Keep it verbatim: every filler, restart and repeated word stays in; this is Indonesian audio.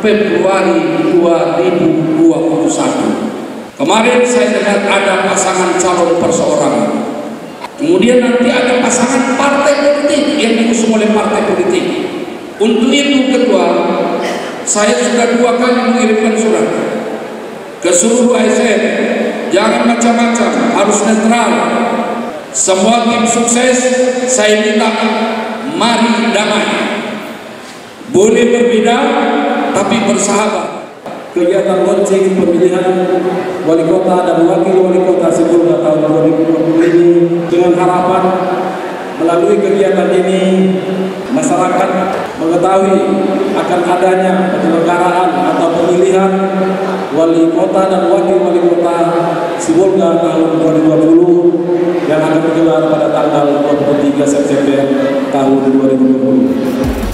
Februari dua ribu dua puluh satu. Kemarin saya dengar ada pasangan calon perseorangan. Kemudian nanti ada pasangan partai politik yang diusung oleh partai politik. Untuk itu kedua, saya sudah dua kali mengirimkan surat ke seluruh A S N. Jangan macam-macam, harus netral. Semua tim sukses saya minta mari damai. Boleh berbeda tapi bersahabat. Kegiatan launching pemilihan wali kota dan wakil wali kota Sibolga tahun dua ribu dua puluh ini dengan harapan melalui kegiatan ini masyarakat mengetahui akan adanya penyelenggaraan atau pemilihan wali kota dan wakil wali kota Sibolga tahun dua ribu dua puluh yang akan digelar pada tanggal dua puluh tiga September tahun dua ribu dua puluh.